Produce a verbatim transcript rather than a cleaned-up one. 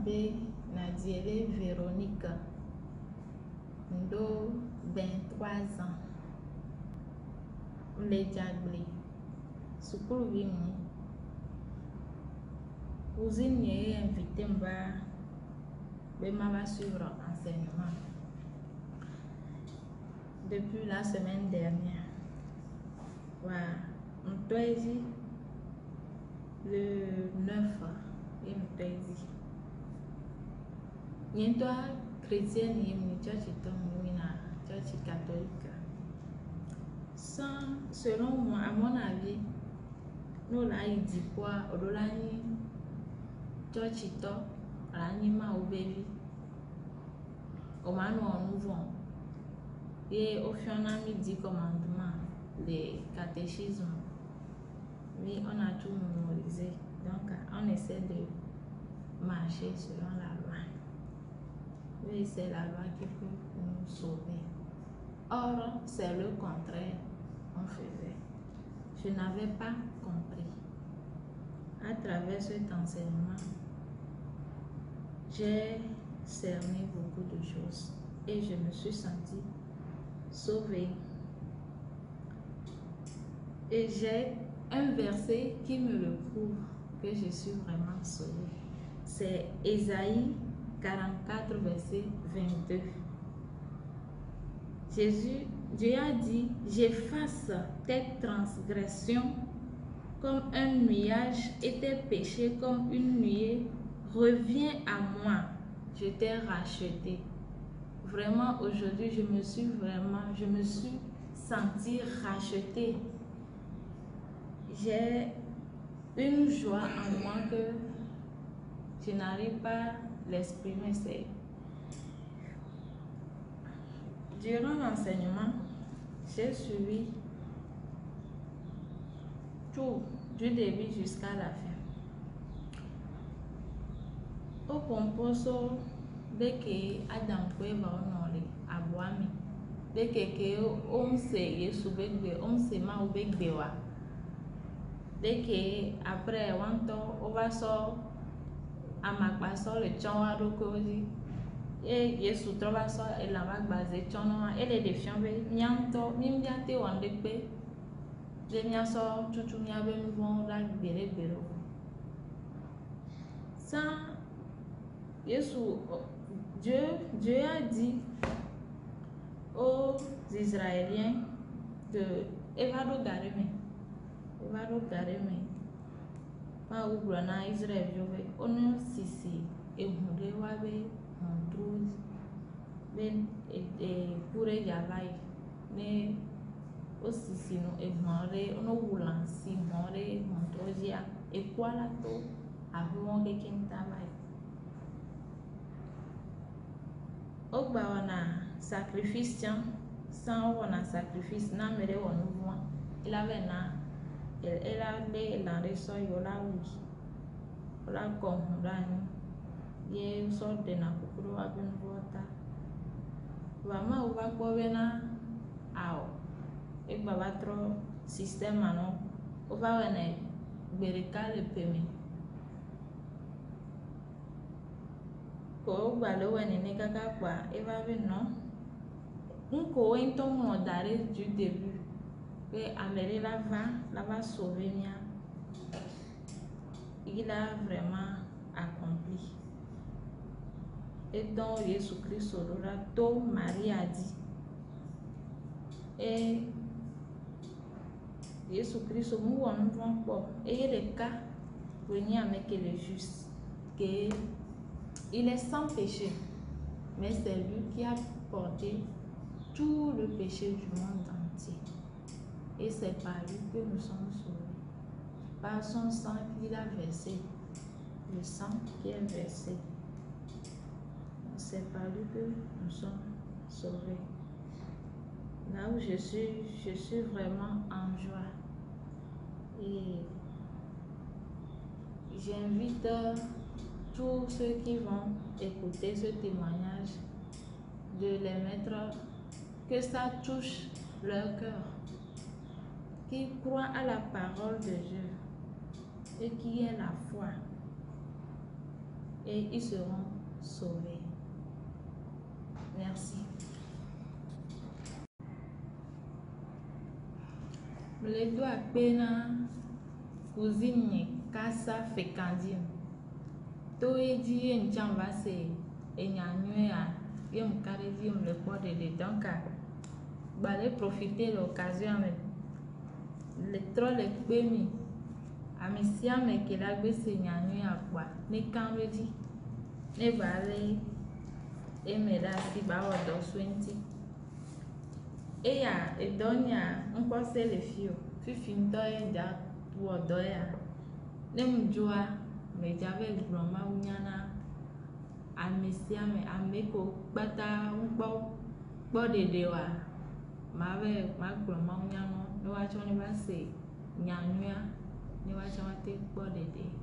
be Nadiele Véronique, ndo vingt-trois ans. Le diable, sukuru bimu. Cousine est invitée mba, mais va suivre enseignement depuis la semaine dernière. Voilà, on doit dire le neuf et on doit dire. N'y a chrétienne ni une church church catholique. Sans, selon moi, à mon avis, nous là il dit quoi? Au delà ni church ito, là ni ma au baby. Au manu en nouveau. Et au fur et à mesure dit commandement, les catéchismes. Oui, on a tout mémorisé. Donc, on essaie de marcher selon la loi. Oui, c'est la loi qui peut nous sauver. Or, c'est le contraire qu'on faisait. Je n'avais pas compris. À travers cet enseignement, j'ai cerné beaucoup de choses et je me suis sentie sauvée. Et j'ai un verset qui me le prouve que je suis vraiment sauvée. C'est Ésaïe quarante-quatre, verset vingt-deux. Jésus, Dieu a dit, j'efface tes transgressions comme un nuage et tes péchés comme une nuée. Reviens à moi, je t'ai racheté. Vraiment, aujourd'hui, je me suis vraiment, je me suis sentie rachetée. J'ai une joie en moi que je n'arrive pas à l'exprimer. Durant l'enseignement, j'ai suivi tout, du début jusqu'à la fin. Au composo, dès que Adam pouvait va honorer à Boami, dès que on sait Yesubegbe, on sait ma Ubegbewa, dès que après on va sortir à ma passe le tchonwa rokoji. Et Yesu trova so et la vague basée chono et les défiants nyanto mimbiate wandekbe de nyaso tutu nyabe mvon la bere bere. Sans Yesu, Dieu Dieu a dit aux Israéliens de evado gareme evado gareme pa ubrana Israël jove ono sisi ehunde wabe montrose ben et pour yavai ne aussi sino e mare ono wulansi mare montrosia e kwala to avon de kintavai ogba wana sacrifice tian sans wana sacrifice na mere wonu voa il avait na elle a le la reso yola oui la kohundani ye sort de na kukuru abin vota vama uva povena ao e baba tro système ano uva wene bereka le pemi ko gba lo wene ne kaka kwa e va be no nko enton on dare du début que Amélie la va la va sauver mia il a vraiment accompli. Et donc Jésus-Christ aura tout Marie a dit. Et Jésus-Christ nous on pas. Et le cas venir avec le juste que il est sans péché, mais c'est lui qui a porté tout le péché du monde entier. Et c'est par lui que nous sommes sauvés. Par son sang qu'il a versé, le sang qui est versé. C'est par lui que nous sommes sauvés. Là où je suis, je suis vraiment en joie. Et j'invite tous ceux qui vont écouter ce témoignage de les mettre, que ça touche leur cœur, qui croient à la parole de Dieu et qui aient la foi. et ils seront sauvés. Merci. Le doigt pena cousine casa fecandim. To edi en jamba se enyanyua yom caresium le pot de donc balé profiter l'occasion avec le trop le pemi amisia me que la gbese nyanyua kwa ne kanredi ne balé e me da si ba odo twenty e ya e donya nko se le fio fifi ndo e da wo do ya ne mjoa me jave groma unyana amisia me ameko bata npo gbo dede wa ma ve ma groma unyano no wa choni ba se nyanyua ni wa chama te gbo dede